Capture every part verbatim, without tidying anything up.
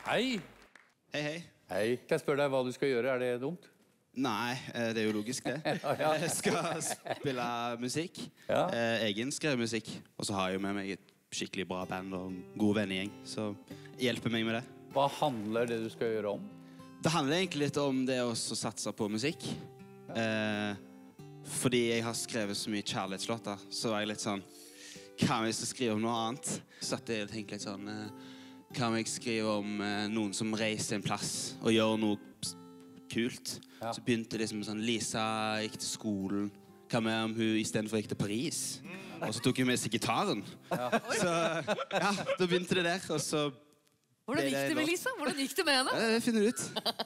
Hei! Hei, hei. Hei. Kan jeg spørre deg hva du skal gjøre? Er det dumt? Nei, det er jo logisk det. Jeg skal spille musikk. Ja. Egen skrevet musikk. Og så har jeg med meg et skikkelig bra band og en god vennegjeng. Så hjelper meg med det. Hva handler det du skal gjøre om? Det handler egentlig litt om det å satse på musikk. Eh, fordi jeg har skrevet så mye kjærlighetslåter, så var jeg litt sånn, hva om jeg skal skrive om noe annet? Så at jeg tenkte litt sånn, eh, hva om jeg skriver om eh, noen som reiser en plass og gjør noe kult? Ja. Så begynte det som sånn, Lisa gikk til skolen. Hva med om hun i stedet for gikk til Paris? Og så tok hun med seg gitaren. Ja. Så ja, da begynte det der, og så... Hvordan gikk det med Lisa? Hvordan gikk det med henne? Ja, det finner du ut.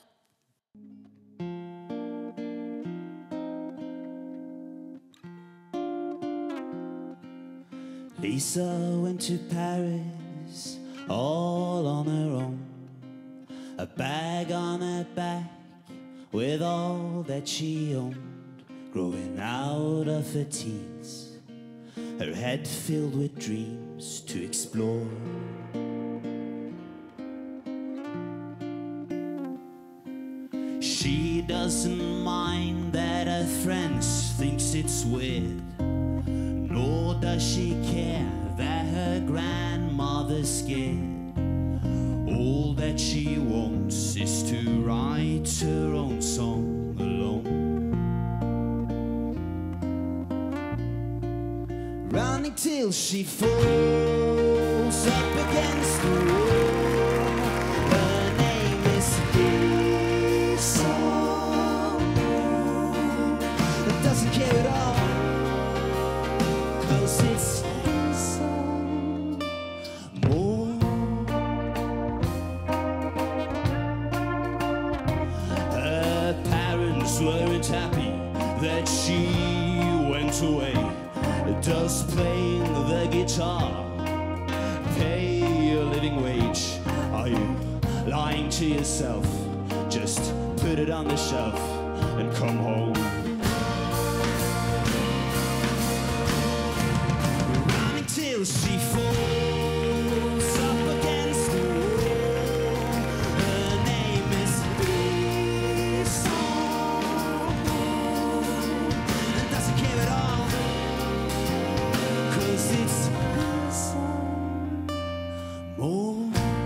Lisa went to Paris all on her own, a bag on her back with all that she owned, growing out of her teens, her head filled with dreams to explore. She doesn't mind that her friends thinks it's weird, nor does she care that her grandmother's scared. All that she wants is to write her own song alone. Running till she falls up against the wall. Her name is Lisa. Doesn't care at all. It's more. Her parents weren't happy that she went away. Does playing the guitar pay a living wage? Are you lying to yourself? Just put it on the shelf and come home. Till she falls up against the wall. Her name is Lisa, and doesn't care at all, 'cause it's Lisa more.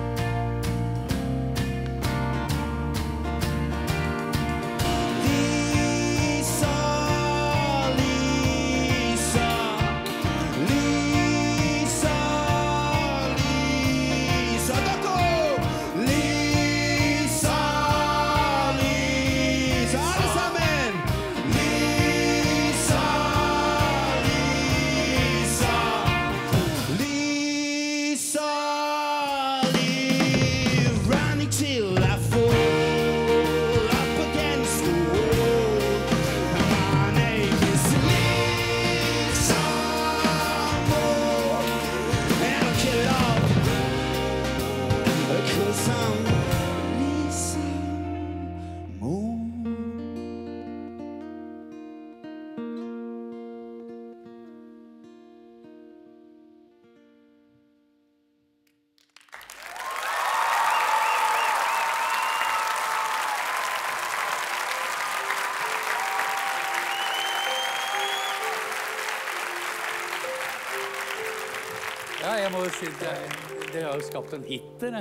Ja, jeg må jo si det, det har jo skapt en hit, det.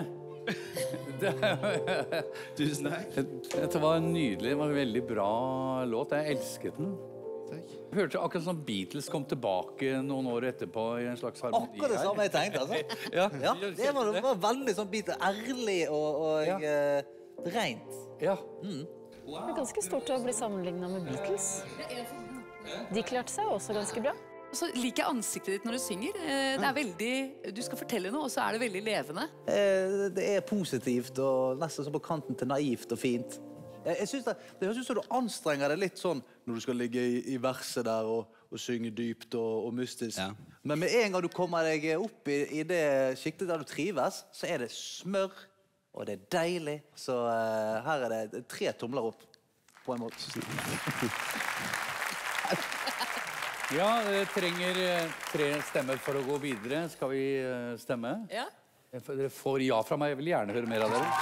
Tusen takk. Dette var nydelig, det var en veldig bra låt. Jeg elsket den. Takk. Jeg hørte akkurat som Beatles kom tilbake noen år etterpå i en slags harmoni. Akkurat det samme jeg tenkte, altså. Ja, ja, det var, det var veldig sånn bit ærlig og, og Ja. uh, rent. Ja. Mm. Det er ganske stort å bli sammenlignet med Beatles. De klarte seg også ganske bra. Så liker jeg ansiktet ditt når du synger. Det er veldig, du skal fortelle noe, og så er det veldig levende. Uh, det er positivt og nesten sånn på kanten til naivt og fint. Jeg, jeg synes det, det høres ut som du anstrenger deg litt sånn når du skal ligge i, i verset der og, og synge dypt og, og mystisk. Ja. Men med en gang du kommer deg opp i, i det skiktet der du trives, så er det smør, og det er deilig. Så uh, her er det tre tomler opp, på en måte. Ja, det trenger tre stemmer for å gå videre. Skal vi stemme? Ja. Dere får ja fra meg. Jeg vil gjerne høre mer av dere.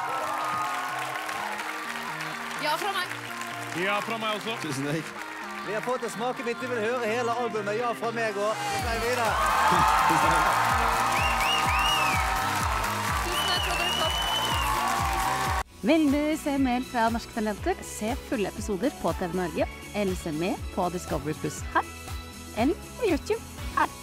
Ja fra meg. Ja, fra meg også. Tusen takk. Vi har fått en smakebit. Vi vil høre hele albumet. Ja fra meg og nei videre. Tusen takk for at dere kom. Vil du se mer fra Norske Talenter? Se fulle episoder på T V Norge, eller se med på Discovery Plus her, eller på YouTube her.